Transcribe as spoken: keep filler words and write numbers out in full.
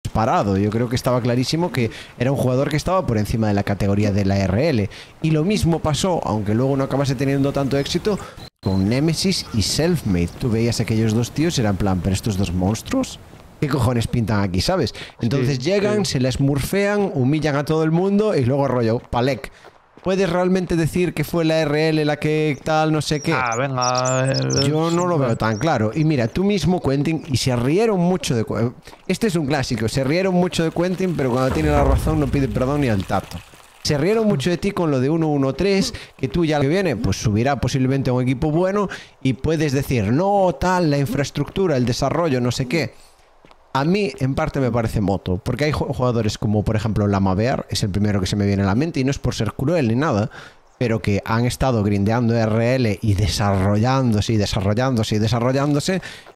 disparado. Yo creo que estaba clarísimo que era un jugador que estaba por encima de la categoría de la R L. Y lo mismo pasó, aunque luego no acabase teniendo tanto éxito, con Nemesis y Selfmade. Tú veías a aquellos dos tíos y eran en plan, pero estos dos monstruos, ¿qué cojones pintan aquí, sabes? Entonces Sí, llegan, sí. se les murfean, humillan a todo el mundo y luego rollo, Palek. ¿Puedes realmente decir que fue la R L la que tal, no sé qué? Ah, venga. eh, Yo no lo bueno. veo tan claro. Y mira, tú mismo, Quentin, y se rieron mucho de... Qu- Este es un clásico, se rieron mucho de Quentin, pero cuando tiene la razón no pide perdón ni al tacto. Se rieron mucho de ti con lo de uno uno tres, que tú ya lo que viene, pues subirá posiblemente a un equipo bueno y puedes decir, no, tal, la infraestructura, el desarrollo, no sé qué. A mí, en parte, me parece moto, porque hay ju- jugadores como, por ejemplo, Lamabear, es el primero que se me viene a la mente, y no es por ser cruel ni nada, pero que han estado grindeando R L y desarrollándose y desarrollándose y desarrollándose,